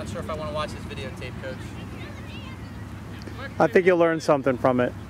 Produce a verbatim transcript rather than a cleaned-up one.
Not sure if I want to watch this videotape, Coach. I think you'll learn something from it.